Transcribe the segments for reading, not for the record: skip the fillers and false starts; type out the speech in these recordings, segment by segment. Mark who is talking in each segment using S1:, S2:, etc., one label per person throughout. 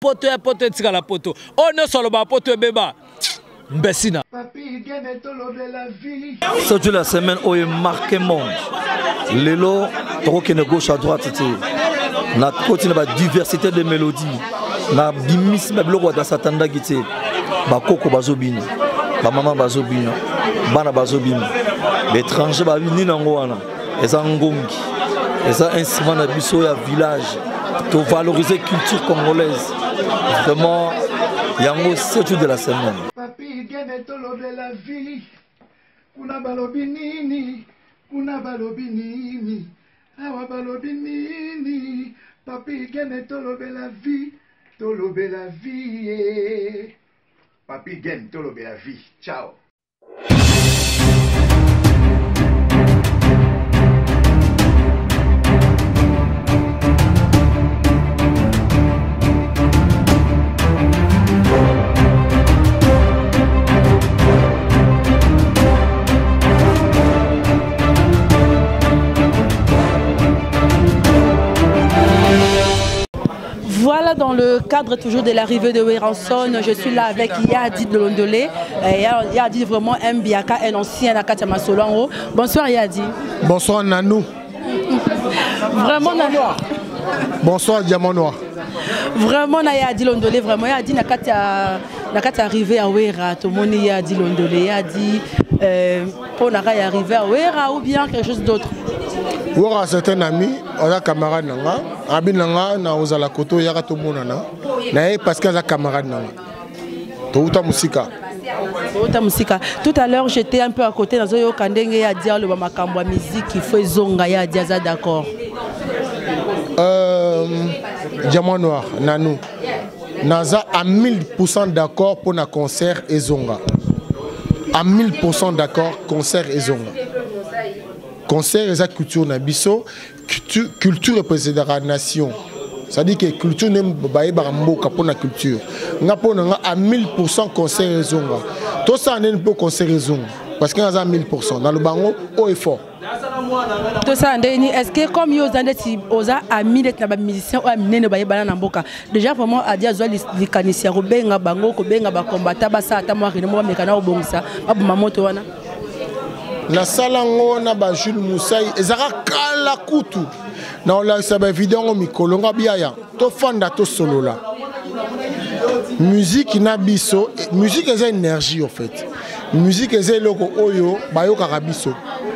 S1: poto ya poto etika la poto ono solo ba poto ebeba mbesina
S2: ça toute la semaine où est marqué monde lelo toko kene gauche à droite na côté na diversité de mélodies na bimis ba biloko da satanda gite ba koko bazobina ba mama bazobina bana bazobina l'étranger ba bini nango wana eza ngongi eza instrument na biso ya village to valoriser culture congolaise vraiment yango c'est tout de la semaine
S3: papi gene tolo de la vie kuna balobi nini awa balobi nini papi gene tolo de la vie papi gene tolo de la vie ciao.
S4: Voilà, dans le cadre toujours de l'arrivée de Weranson, je suis là avec Yadi de Londolé. Yadi vraiment Mbiaka, un ancien Akata Masolongo. Bonsoir Yadi.
S3: Bonsoir Nanou.
S4: Vraiment Noir.
S3: Bonsoir Diamant Noir.
S4: Vraiment Yadi Londolé, vraiment Yadi Nakata arrivé à Wera, tout le monde Yadi Londolé, Yadi pour arriver à Wera ou bien quelque chose d'autre.
S3: Wera c'est un ami, on a camarade nanga, abi nanga na ozala koto yaka to monana. Na parce que za camarade nanga. Touta musika.
S4: Touta musika. Tout à l'heure j'étais un peu à côté dans Zoyo Kandenge ya dire le makambo musique il faut zonga ya dia za d'accord. Diamant Noir, Nanou. Naza à 1000% d'accord pour un concert et zonga. À 1000% d'accord concert et zonga. Concert et la culture nabiso, culture représente la nation. C'est-à-dire que la culture n'est pas pour la culture. Nous avons à 1000% concert et zonga. Tout ça n'est pas concert et zonga. Parce qu'il y a 1000%. Dans le bango, haut et fort. Tout ça, est-ce que comme vous avez dit, vous avez mis les musiciens ou amené les baïbans dans boka. Déjà vraiment à dire les canisiers, benga bango, benga bakombata, basa atamwa rinemo mekana obongsa, abumamoto wana.
S3: Na salango na ba Jules Moussaï ezaka kala kutu na la saba vidéo mikolo ngabiaya to fanda to solo là musique na biso musique est énergie en fait musique est loko oyo bayoka biso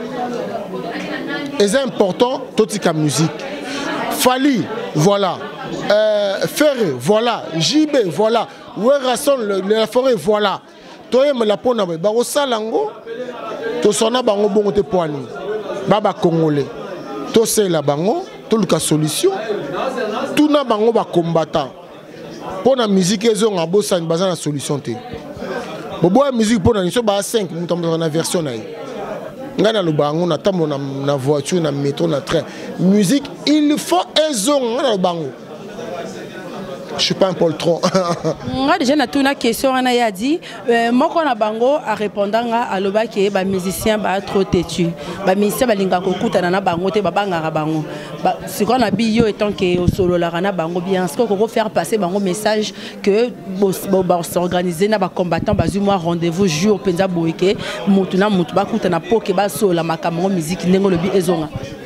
S3: est important totika musique Fali voilà Ferré voilà JB voilà Weranson la forêt voilà toye me la pona ba salango to sona bango bongo te poani baba congolais to c'est la bango to luka solution tout na bango ba combattant pour la musique ezo ngabo sa baza na solution te bobo musique pour na niso ba 5 mutambo na version na ngana lo bango na tambo na voiture na métro na train musique il faut ezo ngana lo bango. Je suis pas un poltron.
S4: Moi déjà na tuna question on a dit moko na bango a répondanga à loba ke ba musicien ba trop têtu. Ba musicien ba linga ko kutana na bango te ba bangara bango. Ba ce qu'on a bio étant que au solo la na bango bien ce qu'on peut faire passer bango message que ba s'organiser na ba combattant ba zu moi rendez-vous jour penza boyeke mutu na mutu ba kutana poke ba solo makambo musique nengo lobi ezonga.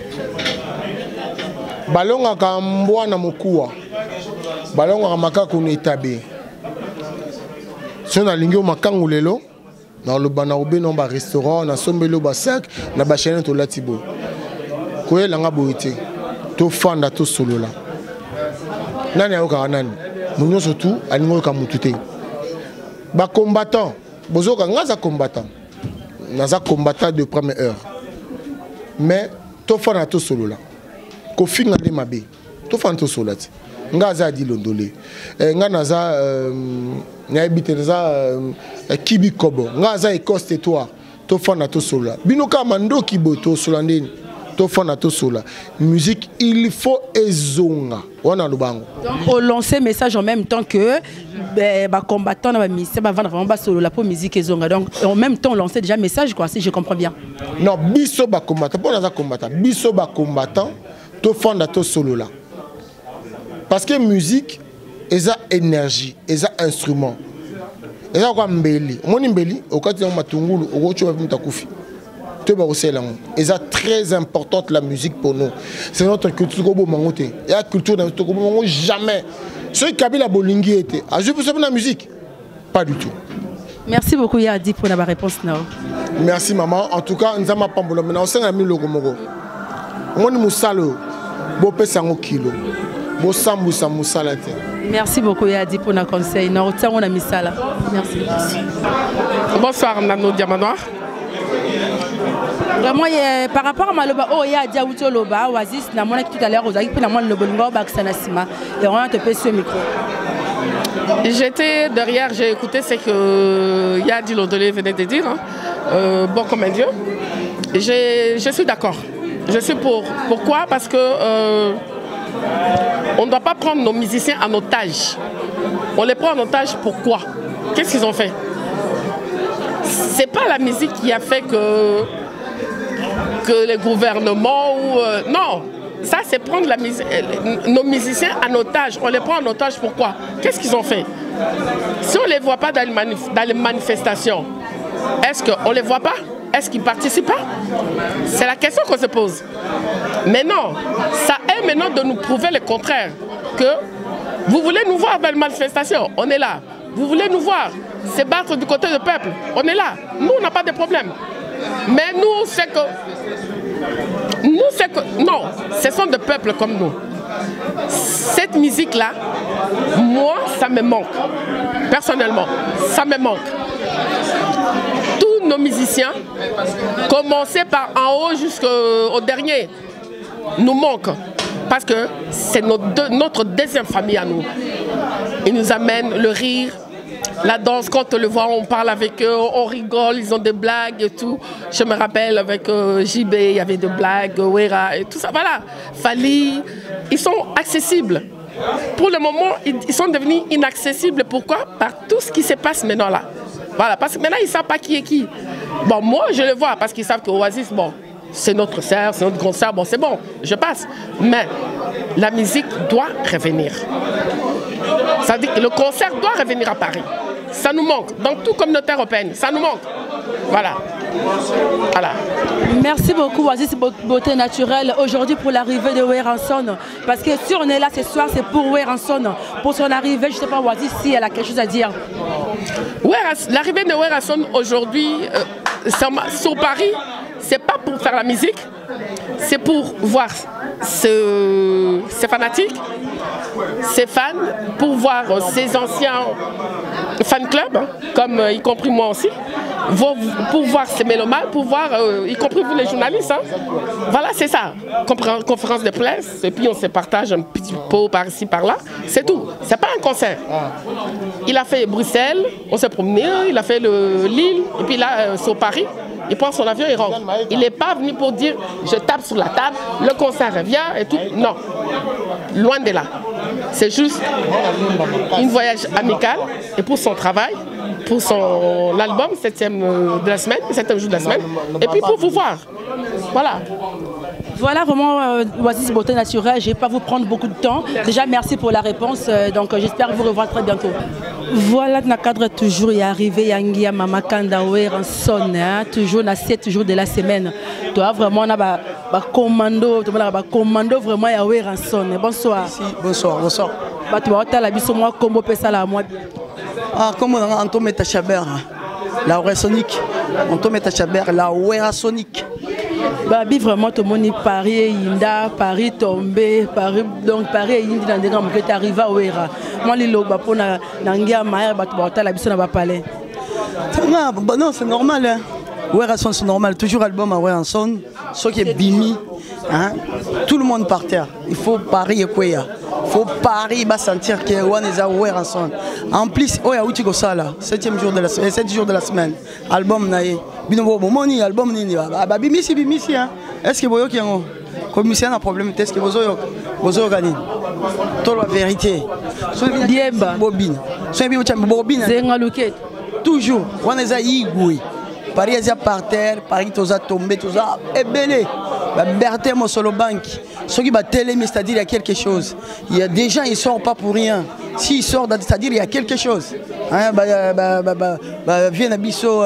S3: Balonga ka mbwana mokuwa. Balongo amaka kunetabe. Si on a lingo makangu lelo dans le banaoube non ba restaurant na sombelo ba sac na ba chaîne to latibo. Koye langa boité. To fanda to solo la. Nani ayoka nani. Munyo surtout alingo ka mutute. Ba combattant, bozoka ngaza combattant. Naza combattant de première heure. Mais to fanda to solo la. Ko finga de mabe. To fanda to solo la. Ngaza di Londolé nga naza nyabite naza kibi kobo ngaza Écosse toi to fana to sola binoka mando kibo to solandeni to fana to sola musique il faut ezonga wana lubango
S4: donc on lancer message en même temps que ba combattant na ba ministère ba vendre vraiment ba solo la pour musique ezonga donc en même temps on lancer déjà message quoi si je comprends bien.
S3: Non biso ba combattant pour naza combattant biso ba combattant to fana to solo la. Parce que musique, eza énergie, eza instrument. Eza quoi mbeli. Moni mbeli, au cas où matungulu, au cas où mtakufi. C'est très importante la musique pour nous. C'est notre culture. Il y a la culture de notre jamais. Ce qui a la bolingi était. Ah, je peux savoir la musique? Pas du tout.
S5: Merci beaucoup Yadi pour la réponse.
S3: Merci maman. En tout cas, nous avons pas de maintenant. On s'est mis le gomogo. On est moussalo. Bo pesa ngo kilo. Bo sambusa moussala.
S5: Merci beaucoup Yadi pour le conseil. Nous retenons la misala. Merci.
S6: Bonsoir Nano Diamanoir.
S5: Vraiment, par rapport à Maloba, oh, il y a Diaouto Loba, Oasis, tout à l'heure, vous avez pris la moindre le bongo, Baxanasima, et on a te payé ce micro.
S6: J'étais derrière, j'ai écouté ce que Yadi Lodolé venait de dire, hein. Bon comme un dieu. Je suis d'accord. Je suis pour. Pourquoi? Parce que on ne doit pas prendre nos musiciens en otage. On les prend en otage pourquoi? Qu'est-ce qu'ils ont fait? C'est pas la musique qui a fait que les gouvernements ou non, ça c'est prendre la musique, nos musiciens en otage. On les prend en otage pourquoi? Qu'est-ce qu'ils ont fait? Si on les voit pas dans les manifestations, est-ce qu'on les voit pas? Est-ce qu'ils participent pas? C'est la question qu'on se pose. Mais non, ça est maintenant de nous prouver le contraire, que vous voulez nous voir dans les manifestations, on est là. Vous voulez nous voir se battre du côté du peuple, on est là. Nous, on n'a pas de problème. Mais nous, c'est que... Non, ce sont des peuples comme nous. Cette musique-là, moi, ça me manque. Personnellement, ça me manque. Tous nos musiciens, commencer par en haut jusqu'au dernier, nous manquent. Parce que c'est notre deuxième famille à nous. Ils nous amènent le rire, la danse. Quand on le voit, on parle avec eux, on rigole, ils ont des blagues et tout. Je me rappelle avec JB, il y avait des blagues, Wera et tout ça. Voilà, Fali, ils sont accessibles. Pour le moment, ils sont devenus inaccessibles. Pourquoi? Par tout ce qui se passe maintenant là. Voilà, parce que maintenant, ils ne savent pas qui est qui. Bon, moi, je le vois parce qu'ils savent que Oasis, bon, c'est notre sœur, c'est notre grand sœur, bon, c'est bon, je passe. Mais la musique doit revenir. Ça veut dire que le concert doit revenir à Paris. Ça nous manque. Dans toute communauté européenne, ça nous manque. Voilà. Voilà.
S5: Merci beaucoup, Oasis Beauté Naturelle, aujourd'hui pour l'arrivée de Weranson. Parce que si on est là ce soir, c'est pour Weranson. Pour son arrivée, je ne sais pas, Oasis, si elle a quelque chose à dire.
S6: L'arrivée de Weranson aujourd'hui sur Paris, c'est pas pour faire la musique, c'est pour voir ses fanatiques, ses fans, pour voir ses anciens fan clubs, comme y compris moi aussi, pour voir ces mélomanes, pour voir, y compris vous les journalistes. Hein. Voilà, c'est ça. Conférence de presse, et puis on se partage un petit pot par-ci, par-là. C'est tout. C'est pas un concert. Il a fait Bruxelles, on s'est promené, il a fait Lille, et puis là, sur Paris. Il prend son avion et rentre. Il n'est pas venu pour dire je tape sur la table, le concert revient et tout. Non, loin de là. C'est juste un voyage amical et pour son travail, pour l'album, 7e de la semaine, 7e jour de la semaine, et puis pour vous voir. Voilà.
S5: Voilà vraiment Oasis Beauté Naturelle. Je ne vais pas vous prendre beaucoup de temps. Déjà, merci pour la réponse. Donc, j'espère vous revoir très bientôt. Voilà, dans le cadre toujours, il est arrivé Yangia Mama Kanda Weranson, toujours dans 7 jours de la semaine. Tu as vraiment un commando vraiment à Weranson. Bonsoir.
S7: Bonsoir, bonsoir.
S5: Tu vas la biso moi combo pesa la moi.
S7: Ah, comment on entend mettre Chaber, la Wersonique. On tombe mettre Chaber, la Wersonique.
S5: Babi vraiment tout le monde Paris Inda Paris tombé Paris donc Paris Inda dans des grands qui arrivé à Wera moi les loba pour na ngia maire ba tu la biso na ba palais
S7: non c'est normal hein. Weranson c'est normal toujours album à Weranson ce qui est bimi hein tout le monde par terre il faut Paris et quoi faut Paris va sentir que on est à Weranson en plus oh ya uti ko sala 7e jour de la semaine 7 jours de la semaine album naé bino bo moni album nini ba bimisi hein est-ce que boyo ki ngo commissaire a problème est-ce que bozo gani to la vérité so
S5: diemba
S7: bobine so bi uchambe bobine
S5: zenga luket
S7: toujours on est à igui Paris est par terre Paris toza tombé toza ebelé Berthe Mosolo Bank, ceux qui battent télémis, c'est-à-dire il y a quelque chose. Il y a des gens, ils ne sortent pas pour rien. S'ils sortent, c'est-à-dire il y a quelque chose. Viens à Bisso,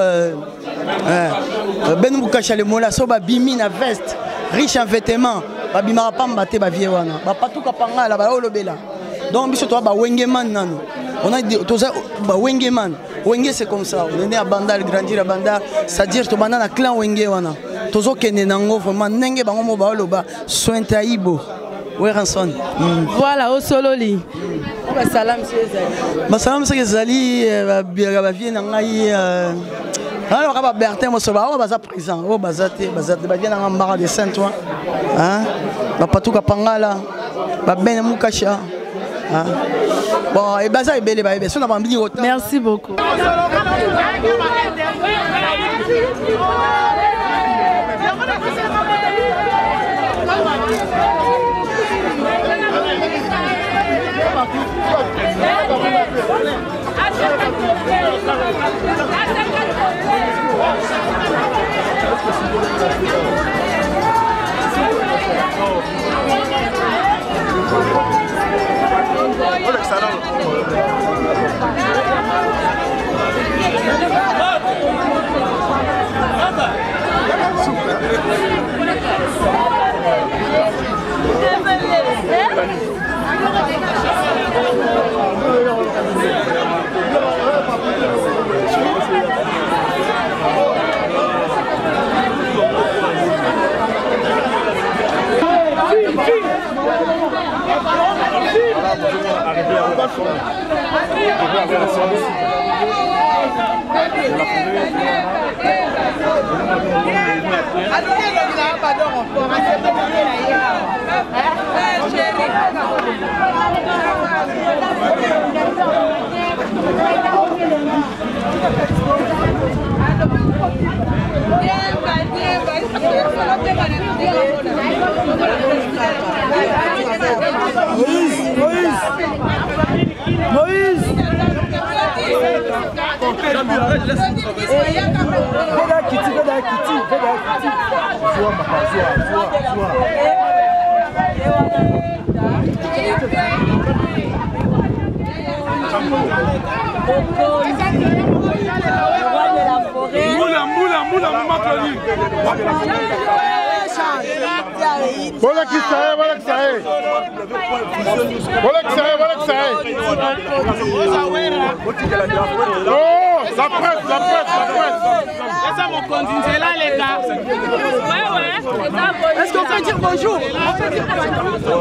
S7: Ben Moukacha le Mola, Soba Bimi na veste, riche en vêtements, Bimara Pambate, Baviewana, Bapatuka Panga, la Baolobela. Donc, Bisso, toi, Wengeman, Nano. On a dit, Wengeman. Wenge, c'est comme ça. On est né à Bandar, grandir à Bandar. C'est-à-dire, tu as un clan Wenge. Tozo kene nango vraiment nenge bango mo ba loba sointa ibo weranson
S5: voilà au sololi ba salam Zali ba vie na ngai alors ba Bertin mo soba ba za présent o bazate ba vie na ngamba de saint toi hein ba patuka pangala ba ben mukasha hein bon et baza ebele ba ebe so na ba mbili autant. Merci beaucoup.
S8: Moïse voilà qui ça est, voilà qui ça est. Voilà qui ça est, voilà qui ça est. Oh, la presse, la presse, la presse.
S9: C'est ça mon contingent là les gars. Ouais.
S7: Est-ce qu'on peut dire bonjour? On peut dire bonjour.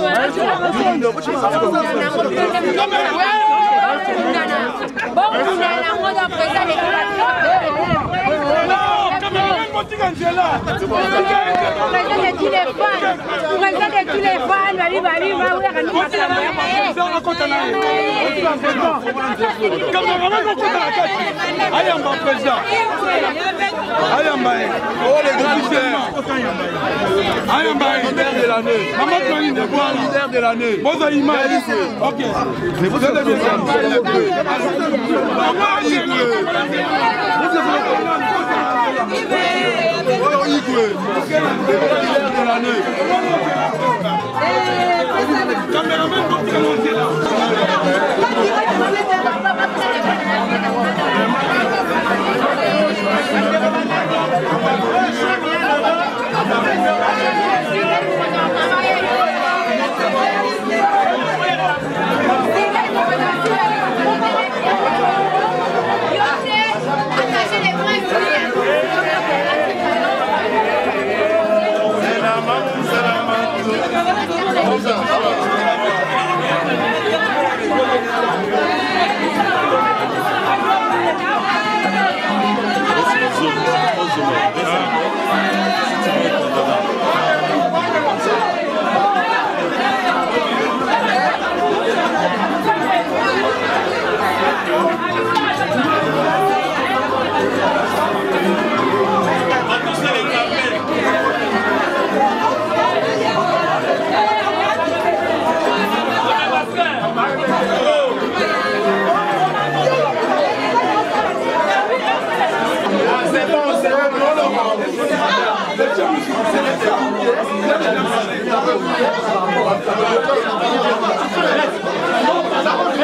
S8: Leader de l'année. Ok.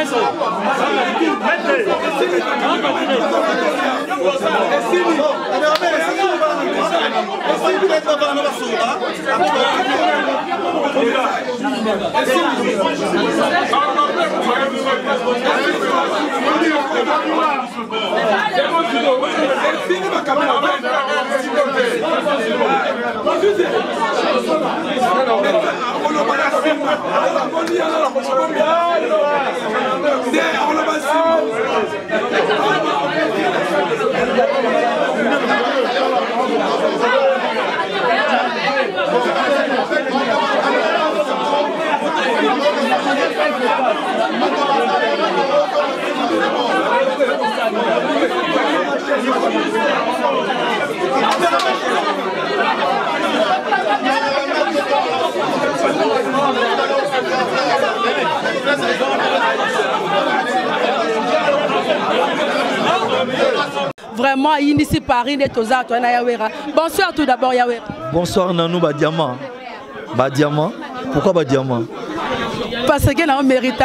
S5: Vraiment, ici Paris, bonsoir tout d'abord, Yawera.
S2: Bonsoir Nanou Badiama. Badiama. Pourquoi Badiama?
S5: Parce que nous méritons,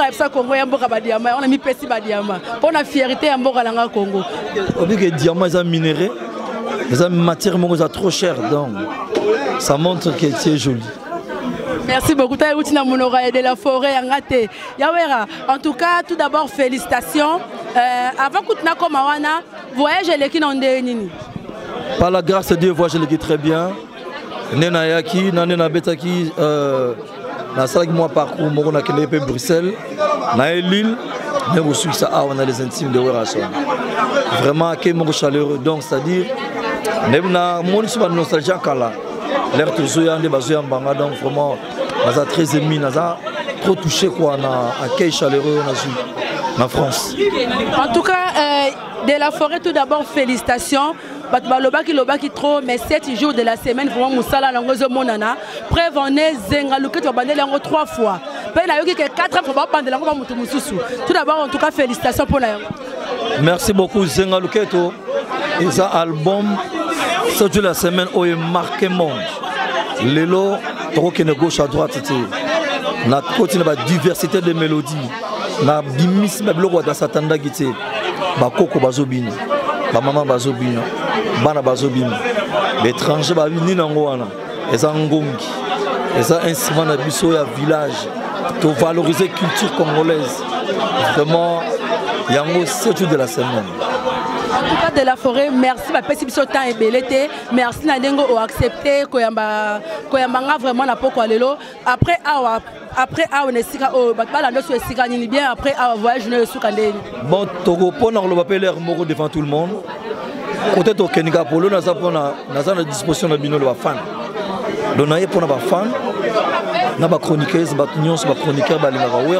S5: on a mis Pessi Badiama. Pour la fierté, on a Congo.
S2: On dit que les diamants sont minéraux, les matières sont trop chères, donc ça montre que c'est joli.
S5: Merci beaucoup. Tu as de la forêt. Yawera, en tout cas, tout d'abord, félicitations. Avant que tu aies voyage l'équipe en Déni.
S2: Par la grâce de Dieu, voyage l'équipe très bien. Nena Yaki, Nana Betaki, na salle moi parcours, moi on a créé Bruxelles, na Lille, mais au Suisse, on a les intimes de Werrason. Vraiment, qui est chaleureux. Donc, c'est-à-dire, même na mon sur nostalgie kala, l'air toujours y a des bases en banga, donc vraiment, on a très ému, on a trop touché quoi, on a accueil chaleureux, on a en France.
S5: En tout cas, de la forêt, tout d'abord, félicitations. Lobaki trop, mais 7 jours de la semaine, vraiment, Moussala, Langozo Monana, prévenez Zenga, Luke, tu vas bander 3 fois. Puis il y a eu 4 ans pour bander Langozo Moutoumoussousou. Tout d'abord, en tout cas, félicitations pour la.
S2: Merci beaucoup, Zenga Luketo. Et ça, album, 7 jours de la semaine, où il marqué monde. Lélo, tu es gauche à droite, na côté de la diversité de mélodies, na bimis, na bloc de Satanda Gité, ba Koko Bazobini, ba Maman Bazobini. Bana bazobima l'étranger ba vini nango wana eza ngongi eza instrument na biso ya village to valoriser culture congolaise vraiment yango 7 jours de la semaine.
S5: En tout cas de la forêt, merci ba pesi biso temps ebelete, merci na dengo o accepter koyamba vraiment na poko lelo après on est sika o batala ndo so sika nini bien après voyage no suka ndeni.
S2: Bon togo pona lo ba peler moko devant tout le monde. Peut-être au Kenya Polo, nous avons la disposition de nos fans. Nous avons pour nos fans, nous avons chroniqueurs, nous avons chroniqueurs, nous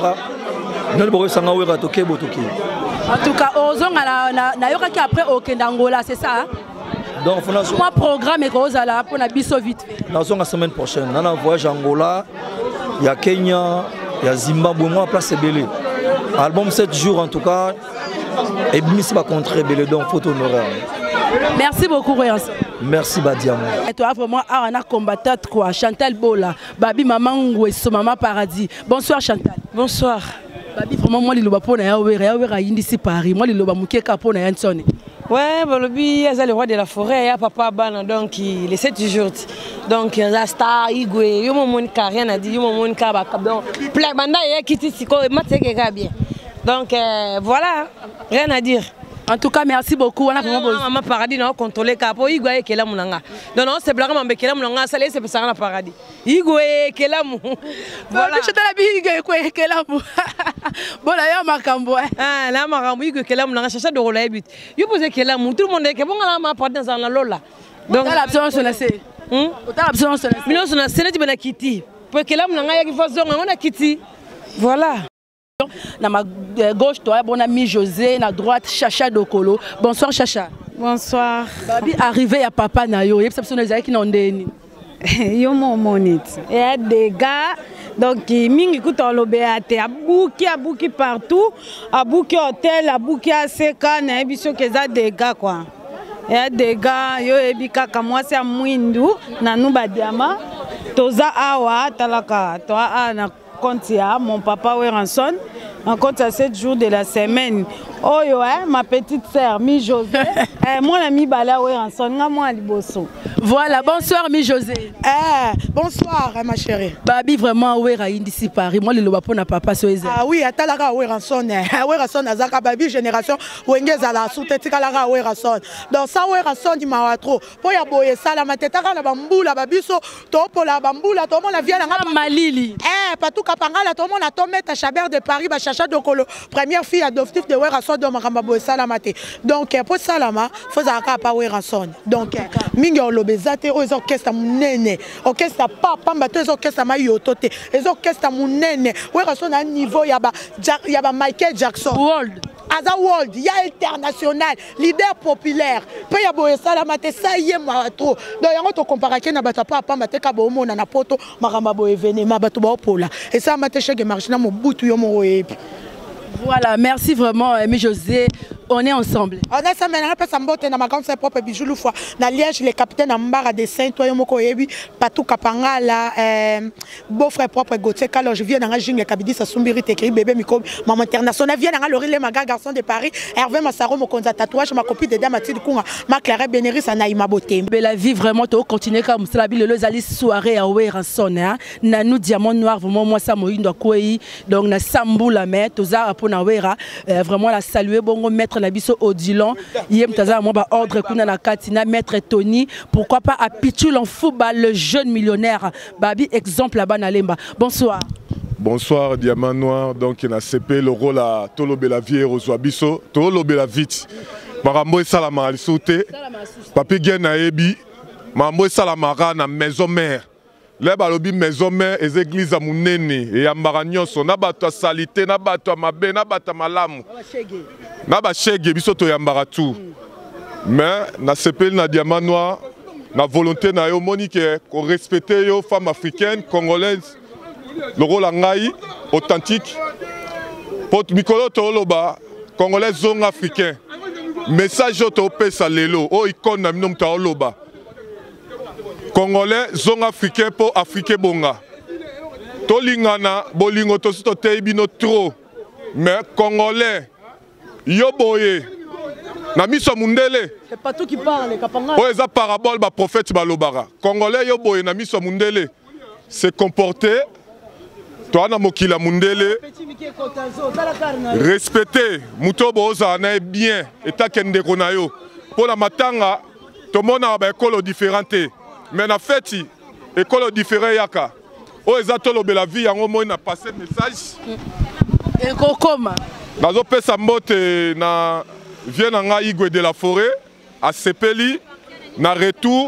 S2: avons
S5: en tout cas, après au Kenya Angola, c'est ça.
S2: Donc,
S5: moi programme et cause là pour la biso vite.
S2: Nous avons la semaine prochaine. Nous avons voyage Angola, il y a Kenya, il y a Zimbabwe, moi place Belé. Album 7 jours en tout cas, et Miss va contre Belé donc photo honoraire.
S5: Merci beaucoup, Royance.
S2: Merci, Badiama.
S5: Et toi, vraiment, on a combattu quoi? Chantal Bola, Babi Maman Ngweso, Maman Paradis. Bonsoir, Chantal.
S10: Bonsoir.
S5: Babi, vraiment, moi, il y a ici Paris. Moi, il y a Moukeka pour Yanson.
S10: Ouais, Bolobi, il y a le roi de la forêt, il y a Papa Bana, donc il est 7 jours. Donc, il y a Star, Igwe, il y a mon cas, rien à dire, il y a mon cas, plein banda, il y a Kitty Siko, et Matseke bien. Donc, voilà, rien à dire.
S5: En tout cas, merci beaucoup. On a vraiment besoin.
S10: Maman Paradis, on a contrôlé Kapo, Igwe, Kela Moulanga. Non, non, c'est blague, mais Kela Moulanga, ça c'est pour ça qu'on Paradis. Igwe, Kela Mou.
S5: Voilà. Je te l'ai dit, Igwe, Kela Mou. Bon, là, il y a Makambo.
S10: Ah, là, Makambo, Igwe, Kela Moulanga, cherche de rouler but. Il pose Kela Mou, tout le monde est que bon, là, ma Paradis dans la Lola.
S5: Donc, la besoin de se laisser. T'as besoin de se laisser.
S10: Mais non, c'est une petite Kitty. Pour Kela Moulanga, il y a une on a Kitty. Voilà.
S5: Na ma gauche, toi, bon ami José, na droite, Chacha Dokolo. Bonsoir, Chacha.
S11: Bonsoir.
S5: Babi, arrivé à Papa Nayo, il y a des personnes qui n'ont déni.
S11: Yo mon monite. Il y a des gars, donc mingi kuta lobéate, abouki partout, abouki hôtel, abouki ACK, na ebiso keza des gars quoi. Il y a des gars, yo ebika kamwa c'est mwindu, na nuba diama, toza awa talaka, toi na Kontia, mon papa Werrason, en compte à 7 jours de la semaine. Oh yo, ma petite sœur, Mi José. Moi, la Mi Bala, ouais, en son, moi, Liboso.
S5: Voilà, bonsoir, Mi José.
S7: Bonsoir, ma chérie.
S5: Babi, vraiment, ouais, ici Paris. Moi, le lobapo n'a pas passé.
S7: Ah oui, Atalara, ouais, en son. Ouais, en son, Azaka, Babi, génération, Wenge Zala, Soutetikala, ouais, en son. Donc, ça, ouais, en son, il m'a trop. Pour y aboyer ça, la matetara, la bamboula, Babiso, Topo, la bamboula, tout le monde a vient à
S5: Malili.
S7: Patou Kapangala, tout le monde a tombé à Chabert de Paris, Chacha Dokolo, première fille adoptive de Werason de Maramabo Salamate. Donc, pour Salama, il faut que pas Werason. Donc, Mingo Lobezate, aux orchestres Mounene, orchestre Papa, les orchestres Mayotote, les orchestres Mounene, Werason à un niveau, il y a Michael Jackson.
S5: World.
S7: Aza World, il y a international, leader populaire. Peu ya boye salamate, ça y est moi trop. Donc yango to comparer ke na bata papa mateka bo mona na poto makamba bo événement bato ba opola. Et ça mate cheke marché na mo butu yo mo yebi.
S5: Voilà, merci vraiment, Mi José. On est ensemble.
S7: On est ensemble. On a sambote na makambo sa propre bijou lu fois. Na Liège, le capitaine Ambara de Saint-Toi Yomoko Yebi, Patou Kapangala, beau-frère propre Gauthier Kalo, je viens dans la jungle Kabidi Sasumbiri Tekri, bébé Miko, maman internationale, vient dans l'Orille Maga, garçon de Paris, Hervé Massaro, mon conza tatouage, ma copine de Mathilde Kunga, ma Clara Bénéris, Anaïma Beauté.
S5: La vie vraiment, tu continues comme ça, le Alice soirée à Ouéranson, Nanou Diamant Noir, vraiment, moi, ça m'a eu donc, na Sambou la mer, Toza Aponawera, vraiment la saluer, bon, mettre la biso Odilon, yem taza moi ba ordre kuna na katina maître Tony, pourquoi pas à Pichul en football le jeune millionnaire Babi exemple là-bas na Lemba. Bonsoir.
S8: Bonsoir Diamant Noir, donc il a CP le rôle à Tolobe la vie Roswa biso, Tolobe la vite. Marambo salama al sauté. Papi gen na ebi, Marambo salama na maison mère. Les balobi maison mère et églises à Mounene et à Maranyoso, na bato salité, na bato mabe, na bato malamu. Na ba chege biso to yambara tout. Mais na CP na Diamant Noir, na volonté na yo monique qu'on respecte yo femmes africaines, congolaises. Le rôle ngai authentique. Pour Mikolo Toloba, congolais zone africain. Message au pesa lelo, o icône na minom ta loba. Congolais, zone africain pour Afrique bonga. Tolingana, bolingo to sito teibino trop. Mais Congolais, yo boye. Na miso mundele.
S5: C'est pas tout qui parle, Kapanga.
S8: O eza parabole ba prophète balobara. Congolais yo boye na miso mundele. Se comporter. Toi na mokila mundele. Respecter. Mutobo oza na bien. Eta kende konayo. Pour la matanga, tout le monde a une école différente. Mais na feti, école différente yaka. O ezatolo be la vie yango mo na passer message.
S5: Et kokoma.
S8: Nazo pesa mbote na vient nga Igwe de la forêt à Sepeli na retour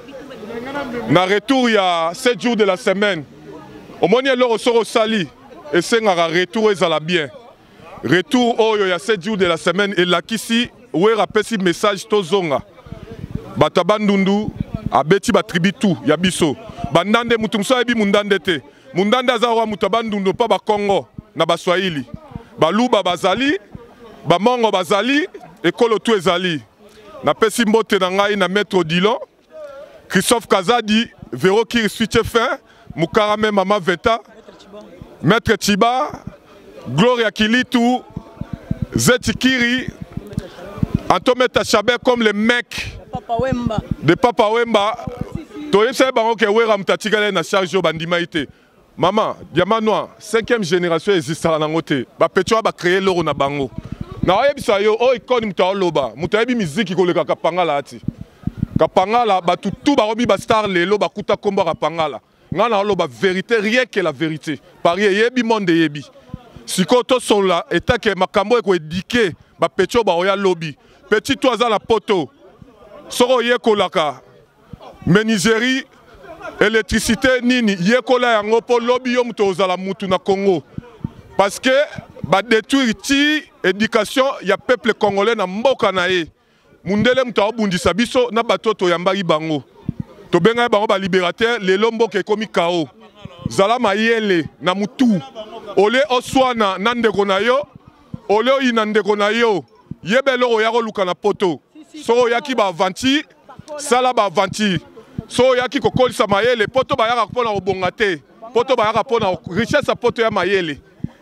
S8: il y a 7 jours de la semaine. Au moins il y soro sali et c'est un retour ezala bien. Retour oh il y a 7 jours de la semaine et la kisi ouais rappelle message tozonga. Batabandundu abeti ba tribu tout ya biso bandande mutumso ebi mundande te mundande azawa mutabandundu pa ba Congo na ba Swahili ba luba bazali ba mongo bazali ekolo tout ezali na pesi mbote na ngai na maître Odilon Christophe Kazadi Véro qui switch fin mukarame mama Veta maître Chiba Gloria Kilitu Zetikiri Antometa Chabet comme les mecs de Papa Wemba. Tu sais que Wera Mtatigale na charge bandima ite. Maman, Diamant Noir, 5e génération existe à Nangote. Ba Pecho ba créer l'oro na bango. Na oyebisa yo o ikoni mta loba. Mutayebi musique ko le Kapangala ati. Kapangala ba tout ba robi ba star lelo ba kuta komba Kapangala. Ngana loba vérité rien que la vérité. Paris yebi monde yebi. Sikoto sont là eta ke makambo ko édiquer ba Pecho ba oya lobby. Petit toisa la poto. Soro yekolaka. Menuiserie, électricité nini yekola yango po lobby yo muto ozala mutu na Congo. Parce que ba détruire ti éducation ya peuple congolais na mboka na ye. Mundele muto abundisa biso na batoto yambaki bango. To benga bango ba libérateur lelo mboka ekomi kao. Zala mayele na mutu. Ole oswana na ndeko na yo. Ole oyina ndeko na yo. Yebelo yako luka na poto. So yaki ba avanti, sala ba avanti. So yaki kokolisa mayele, poto ba yaka pona obongate. Poto ba yaka pona richesse poto ya mayele.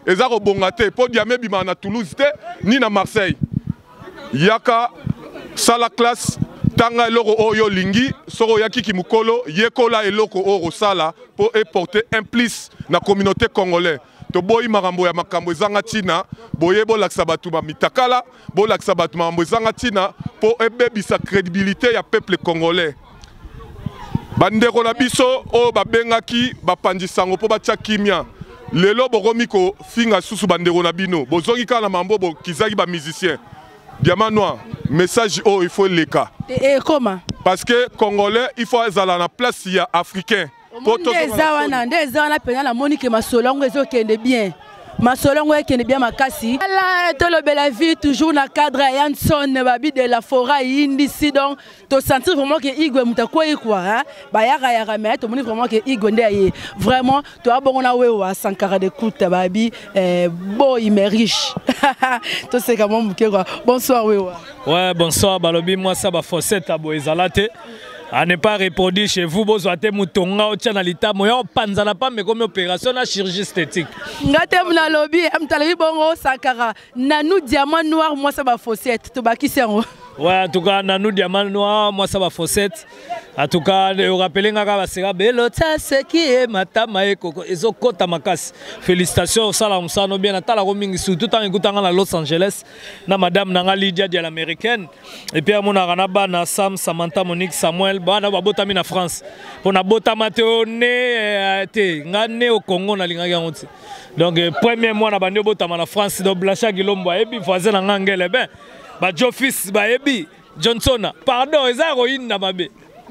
S8: eza kobonga te po diame bima na Toulouse te ni na Marseille. Yaka sala classe tanga eloko oyo lingi soro yaki kimukolo yekola eloko oro sala pour porter un plus na communauté congolaise. To boyi makambo ya makambo ezanga tina boye bo laksa batu ba mitakala bo laksa batu makambo ezanga tina pour ebebisa crédibilité ya peuple congolais. Bandeko na biso o babengaki bapandisango po batia kimia lelo bokomi ko finga susu bandeko na bino bozongi kana mambo bo kizaki ba musicien. Diamant Noir, message oh il faut les cas.
S5: Et comment?
S8: Parce que Congolais, il faut aller à la place il y a africain.
S5: Masolongo qui est bien ma cassi. Là, tout le bel vie toujours dans cadre Yanson babi de la forêt ici donc to sentir vraiment que Igwe mutakwa quoi hein. Ba yara mais to moni vraiment que Igwe ndé vraiment to abongo na wewa Sankara de Kouta babi bon il est riche. To c'est comment muke quoi. Bonsoir wewa.
S1: Ouais, bonsoir balobi moi ça ba fossette abo ezalate. À ne pas reproduire chez vous, vous avez moutonga au tchanalita, moi on panzana pas mais comme opération la chirurgie esthétique.
S5: Ngate mna lobby, amtalabi bongo Sankara, nanou diamant noir moi ça va fossette, to baki serro.
S1: Ouais, en tout cas nanou diamant noir moi ça va fossette. En tout cas, vous rappelez nga sera bello ça ce qui est matama et koko ezokota makas. Félicitations au salam sano bien atala roaming surtout en écoutant à Los Angeles na madame nanga Lydia de l'américaine et puis mon arana na Sam Samantha Monique Samuel bana babotami na France. Pour na botama te né te ngane au Congo na linga yango. Donc premier mois na bande botama na France do Blacha Gilombo et puis voisin na ngangele ben ba Jofis ba ebi Johnson pardon ezaro na mabe.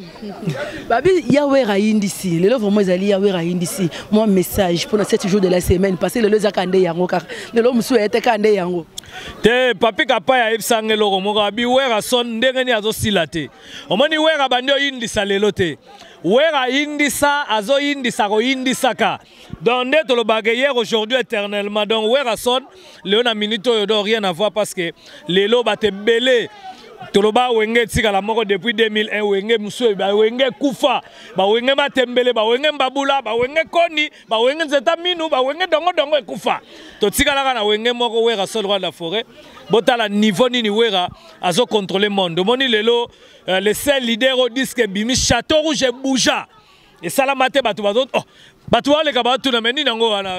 S5: Babi Yahweh Raïndisi, le vraiment Zali Yahweh Raïndisi. Mon message pour 7 jours de la semaine, parce que le Zakande Yango, car le homme souhaite Kande Yango.
S1: Te papi kapa ya Epsange loro morabi wera son ndengeni azo silate. Omoni wera bandio indisa lelote. Wera indisa azo indisa ro indisaka. Donc nde to lo bagayer aujourd'hui éternellement. Donc wera son leona minito yodo rien à voir parce que lelo bate belé. Toloba wenge tika la moko depuis 2001 wenge muswe ba wenge kufa ba wenge matembele ba wenge mbabula ba wenge koni ba wenge nzeta minu ba wenge dongo kufa to tika la na wenge moko wera sol roi de la forêt botala niveau nini wera azo contrôler monde moni lelo les seuls leaders au disque bimi Château Rouge bouja et salamate batu bato oh batu wale ka batu na meni nango wana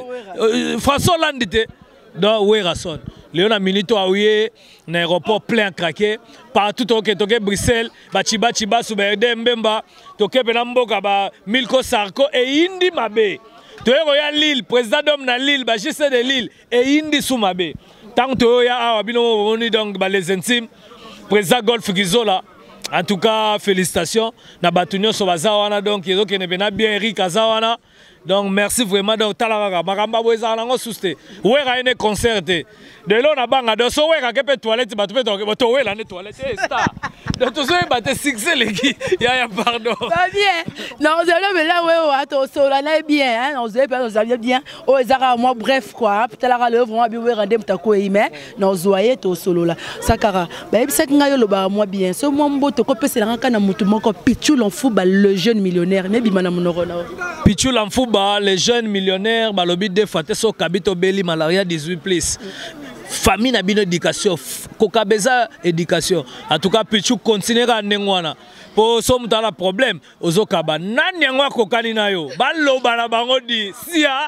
S1: François Landité donc wera son Léona Minito a oué un aéroport plein craqué partout toke Bruxelles bachiba souberde mbemba toke penamboka ba Milko Sarko et indi mabe toyeko ya Lille président d'homme na Lille ba GC de Lille et indi sous mabe tant to ya awa bino oni donc ba les intimes président Golf Gizola. En tout cas félicitations na batunyo so bazawana donc yezo kene bena bien Eric Azawana. Donc merci vraiment donc talaka makamba boza nango suste wera ene concerte de lo na banga do so wera ke pe toilette ba to wela ne toilette star donc to so ba te succès leki ya pardon
S5: pas bien non vous allez mais là ouais to so là bien hein on vous bien oh ezara moi bref quoi talaka le vraiment bi wera ndem ta ko ime non zoyer to solo là Sakara ba ebisa ngayo lo ba moi bien so moi mboto ko pese la kana mutu moko Pichou l'enfootball le jeune millionnaire ne bi mana monoro na
S1: Pichou l'enfootball les jeunes millionnaires balobi de faté so kabito beli malaria 18 plus famille na bino éducation kokabeza éducation en tout cas Pichou continuera nengwana po so mutala problème ozokaba nani yango kokani na yo baloba na bango di sia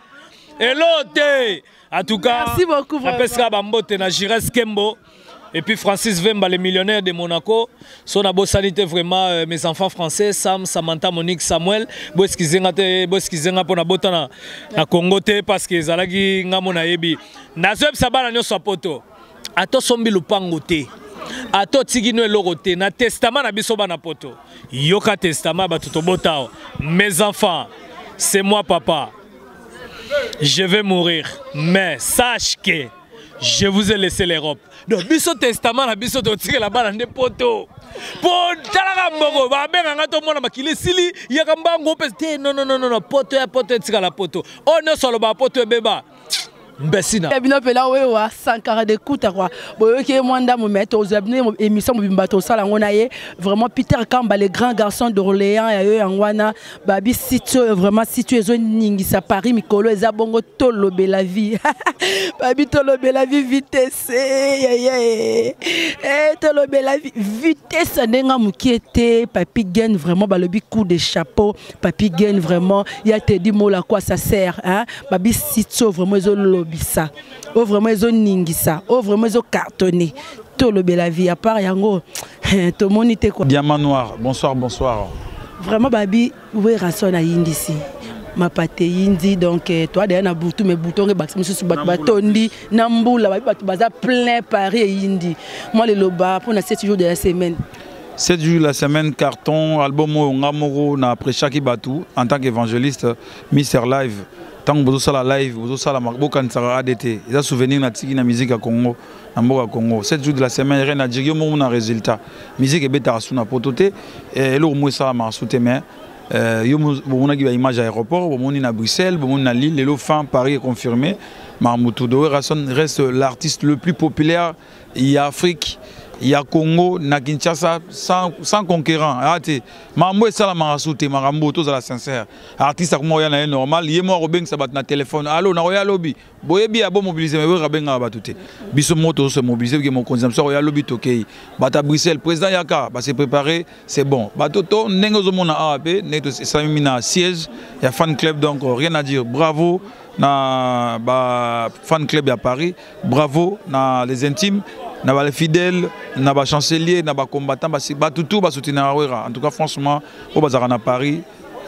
S1: elote en tout cas
S5: merci beaucoup
S1: apesika bambote na Jires Kembo. Et puis Francis Vemba, les millionnaires de Monaco, son abo sanité vraiment mes enfants français, Sam, Samantha, Monique, Samuel, boskizenga pour na botana na Congo te parce que zalagi ngamona yebi. Nazweb sabana nyo sapoto. Ato sombi lupango te. Ato tigino elorote na testament na biso bana poto. Yoka testament batuto botao. Mes enfants, c'est moi papa. Je vais mourir, mais sache que je vous ai laissé l'Europe. Donc, biso testament na biso to tike la bana nde poto. Po talaka mboko ba benga ngato mona makile sili yakambango peste non poto ya poto tika la poto. On ne solo ba poto beba. Mbessina.
S5: Bino pela wewa Sankara de kuta quoi. Boyoki mwanda mo mettre aux abonnés émission bimbato sala ngonaye vraiment Peter Kamba les grands garçons d'Orléans ya yo yangwana babi situé vraiment situé zo ningisa Paris mikolo eza bongo tolobe la vie. Babi tolobe la vie vitesse. Tolobe la vie vitesse ndenga mukiete papi gagne vraiment balobi coup de chapeau papi gagne vraiment ya te dit mot la quoi ça sert hein babi situé vraiment zo lobisa. Oh vraiment ils ont ningisa, oh vraiment ils ont cartonné. Tout le bel la vie à part yango, tout le monde était quoi.
S12: Diamant noir, bonsoir, bonsoir.
S5: Vraiment babi, où est Rasson à Indisi? Ma pâte indi donc toi derrière na boutou mes boutons et baxi monsieur sur batondi namboula babi batu baza plein Paris et indi. Moi le loba pour na 7 jours de la semaine.
S12: 7 jours de la semaine carton album ngamoro na après chaque batou en tant qu'évangéliste Mister Live. Tant que vous avez la live, vous avez la marque, vous avez ADT. Vous avez souvenir de la musique à Congo, à Congo. 7 jours de la semaine, rien à dire, il y a un résultat. La musique est bête à la pototé, et là, vous avez la soutien. Il y a une image à l'aéroport, vous avez à Bruxelles, vous avez à Lille, les fin Paris est confirmé. Marmoutou Doé Rasson reste l'artiste le plus populaire. Il y a Afrique. Il y a Congo, na Kinshasa, sans concurrent. Mambo est ça la marasouté, Marambo, tous à la sincère. Artiste comme moi, il y a normal. Il y a moi, Robin, ça bat na téléphone. Allô, na roya lobby. Boye bi abo mobiliser, mais Robin a batouté. Biso moto se mobiliser, que mon consommation roya lobby toqué. Bata Bruxelles, président Yaka, bah c'est préparé, c'est bon. Batoto, nengozo mona AAP, neto samina siège, il y a fan club donc rien à dire. Bravo. Na ba fan club à Paris, bravo na les intimes, na ba les fidèles, na ba chancelier, na ba combattant, ba tout ba soutenir en tout cas franchement au bazar à Paris,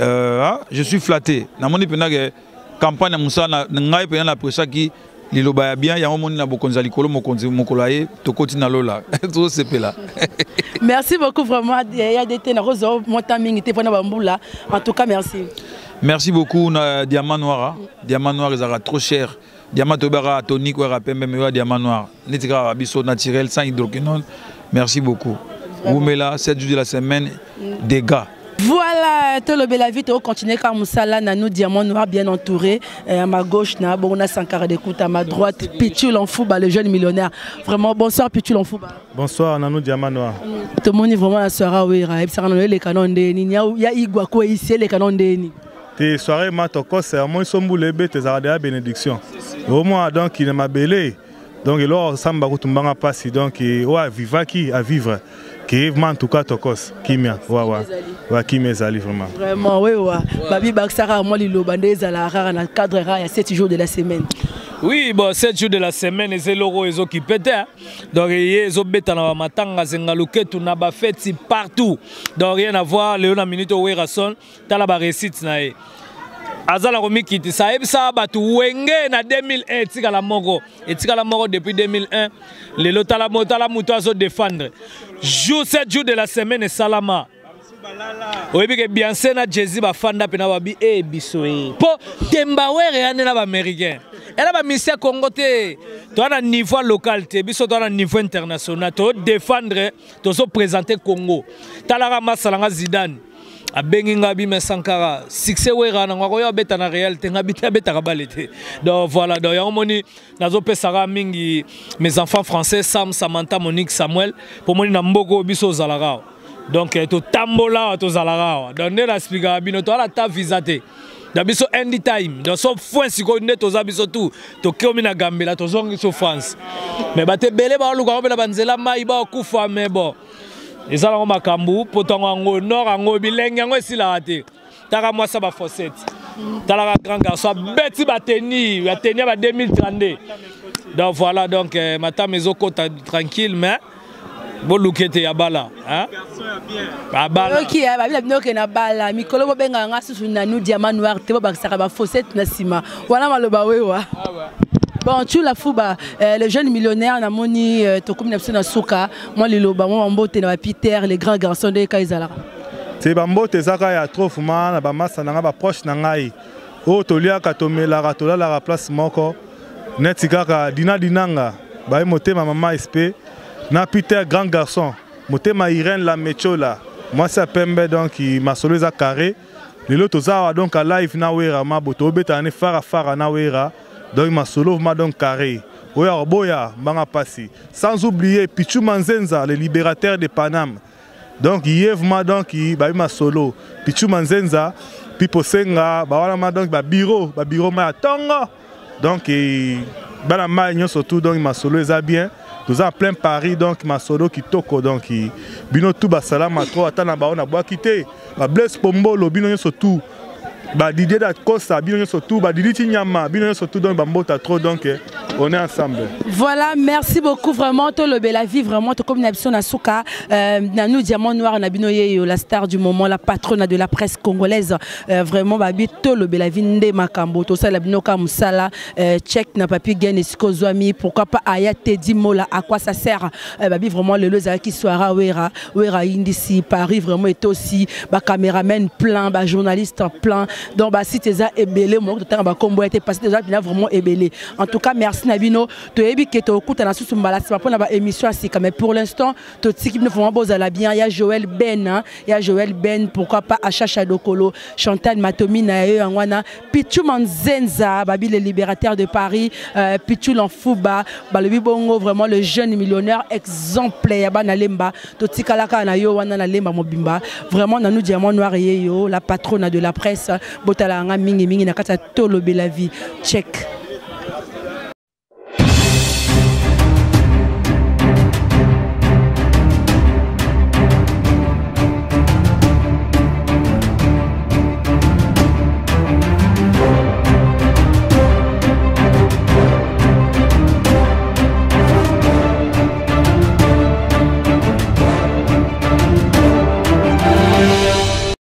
S12: je suis flatté. Na moni pena que campagne na musa na ngai pena na pressa qui liloba bien ya moni na bokonza likolo mokolaye to kotina lola. Tout c'est là.
S5: Merci beaucoup vraiment il y a des ténors roso montaming était pour bamboula. En tout cas merci.
S12: Merci beaucoup, Diamant Noir. Diamant Noir, ils sont trop cher. Diamant Tobera, tonique, mais Diamant Noir. Netika, biso naturel, sans hydroquinone. Merci beaucoup. Oumela, 7 jours de la semaine, dégâts.
S5: Voilà, tout le bel avis, on continue comme ça là, nous Diamant Noir bien entouré. À ma gauche, on a Sankara d'écoute, à ma droite, Pichul en Fouba, le jeune millionnaire. Vraiment, bonsoir Pichul en Fouba.
S13: Bonsoir, Nanou Diamant Noir.
S5: Tout le monde est vraiment à soirée, oui, les canons de Ni, il y a Iguako ici, les canons de Ni.
S13: Tes soirées matoko c'est moi sombule bete za de bénédiction. Au moins donc il m'a belé. Donc alors samba kutumbanga pasi donc wa vivaki à vivre. Qui en tout cas tokos kimia wa kimia zali vraiment.
S5: Vraiment oui wa. Babi baksara moi li lobande za la rara na cadre ra ya 7 jours de la semaine.
S1: Oui, bon, 7 jours de la semaine, c'est l'euro et qui pète. Donc, ils ont bêta na matanga, zengaluke, tout n'a pas fait partout. Donc, rien à voir, Léona Minute ou Rasson, t'as la récite. Azala Romi Kiti, ça a ça battu Wenge na 2001, tika la moro. Et tika la moro depuis 2001, les lotala motala mutoazo défendre. Jour 7 jours de la semaine, et Salama. Oui, que bien c'est na Jay-Z ba fanda pena babi e bisoé. Po Tembawere ane na ba américain. Elle a mis à Congo te. Toi à niveau local te, biso toi à niveau international. Toi défendre, toi so présenter Congo. Talara masalanga Zidane. A benginga bime Sankara. Succès wera na ngwa yo beta na réalité ngabita beta kabalete. Donc voilà, donc ya moni nazo pesara mingi mes enfants français Sam, Samantha, Monique, Samuel pour moni na mboko biso zalara. Donc to tambola to zalara. Donc ne la spiga bino to ala ta visate. Dabiso anytime. Donc so fois si ko ne to zabiso tout. To komi na Gambela to zongi so France. Mais bate belé ba luka ba banzela mai ba kufa mais bon. Ezala makambu potongo ngo nord ngo bilenge ngo silate. Taka moi ça ba fossette. Tala grand garçon beti ba tenir ba 2032. Donc voilà donc matin mes okota tranquille mais bon lookete ya bala hein bala
S5: OK ba bila binoke na bala mikolo bo benga nga susu na nous Diamant Noir te bo ba saka ba fossette na sima wana maloba wewa. Bon, tu la fouba, les jeunes millionnaires, na moni, to comme na souka, moi les loba, moi mbote na Peter, les grands garçons de Kaizala.
S13: C'est bambote zaka ya trop fuma na ba massa na ba proche na ngai. O tolia ka tomela ka tola la place moko. Netika ka dinanga, ba motema mama SP na Peter grand garçon. Motema Irène la mechola. Moi ça pembe donc ma solo za carré. Les lotos za donc à live na wera ma boto beta ne fara na wera. donc masolo vraiment donc carré oya boya banga passé sans oublier Pichu Manzenza le libérateur de Paname donc yevma donc ba masolo Pichu Manzenza pipo senga ba wana donc ba bureau ma tonga donc bana ma surtout donc masolo eza bien nous en plein Paris donc masolo kitoko donc bino tout ba salama trop atana ba ona boa quitter ba Blaise Pombolo bino surtout ba Didier Dacosta bino surtout ba Didi Tinyama bino surtout donc ba mbota trop donc on est ensemble.
S5: Voilà, merci beaucoup vraiment tout le bel vie vraiment tout comme Nabison Asuka Nanou Diamant Noir Nabino Yeyo la star du moment la patronne de la presse congolaise vraiment babi tout le bel vie ndé makambo tout ça la binoka musala check na papi gain esiko zwami pourquoi pas aya Teddy Mola à quoi ça sert babi vraiment le loza qui soira wera indisi Paris vraiment est aussi ba caméraman plein ba journaliste plein donc ba site eza ebelé mo temps ba combo était passé déjà vraiment ebelé en tout cas merci Nabino to yebi ke to kuta na susu mbala c'est pas na émission asika mais pour l'instant to tiki ne vraiment bozala bien il y a Joël Ben pourquoi pas Achacha Dokolo Chantal Matomi na yo ngwana Pichu Manzenza babi le libérateur de Paris Pichu l'enfouba balobi bongo vraiment le jeune millionnaire exemplaire ba na lemba to tikalaka na yo wana na lemba mobimba vraiment Nanou Diamant Noir yo la patronne de la presse botala nga mingi na kata tolo bela vie check.